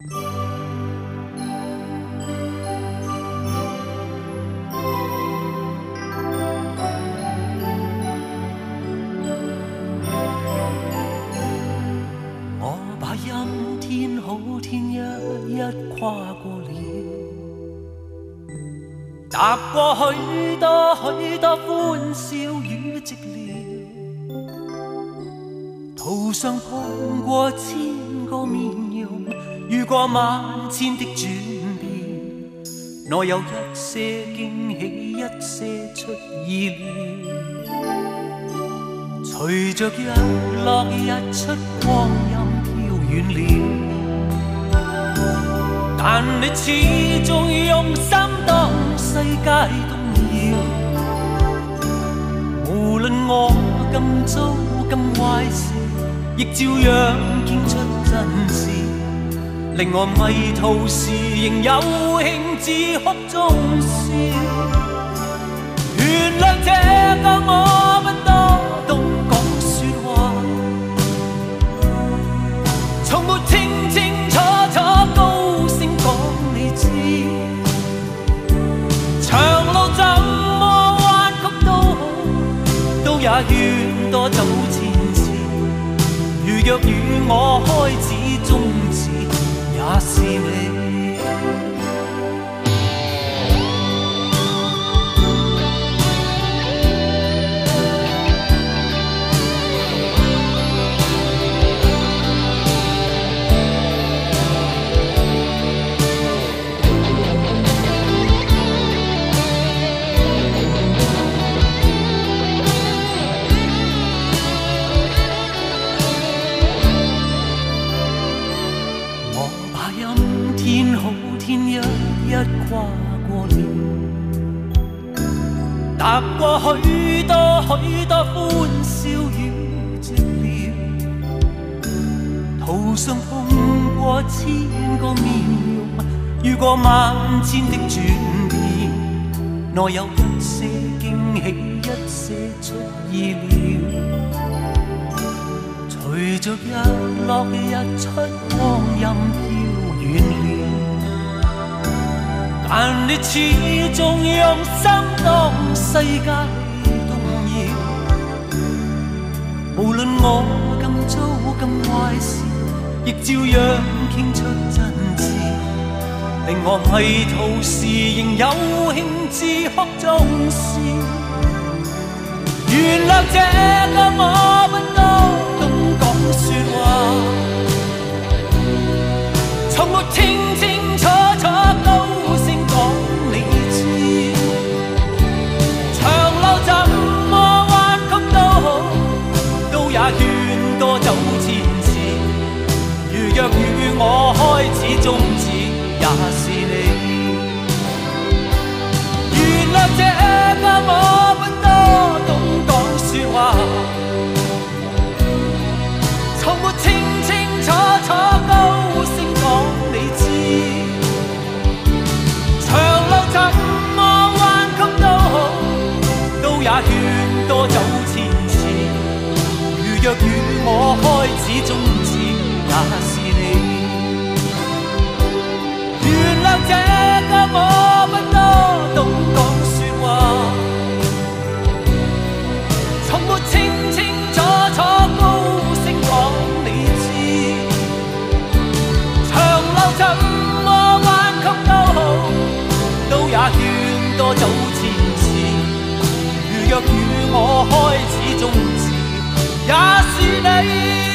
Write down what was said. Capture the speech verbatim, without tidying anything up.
我把阴天好天一一跨过了，踏过许多许多欢笑与寂寥，途上碰过千个面容，遇过万千的转变，我有一些惊喜，一些出意料。随着日落日出，光阴飘远了，但你始终用心当世界动摇。无论我今早今坏事，亦照样倾出真挚，令我迷途时仍有兴致哭中笑。原谅这个我不多懂讲说话，从没清清楚楚高聲講你知，長路怎麼彎曲都好，都也願多走前次。如若與我開始終止，也是你。跨過了，踏過許多許多歡笑與寂寥，途上碰過千個面容，遇過萬千的轉變，內有一些驚喜，一些出意料。隨着日落日出，光陰飄遠了，但你始終用心當世界動搖。無論我更糟更壞事，亦照樣傾出真摯，令我迷途時仍有興致哭中笑。原諒這個我不多懂講說話，從沒清清楚楚高聲講你知，長路怎麼彎曲都好，都也勸多走前次。如若與我開始終止，也是你。原諒這個我不多懂講說話，從沒清清楚楚高聲講你知，長路怎麼彎曲都好，都也勸多走前次。如若與我開始終止，也是你。原諒這個我不多懂講說話，從沒清清楚楚高聲講你知，長路怎麼彎曲都好，都也勸多走前次。如若與我開始終止，也是你。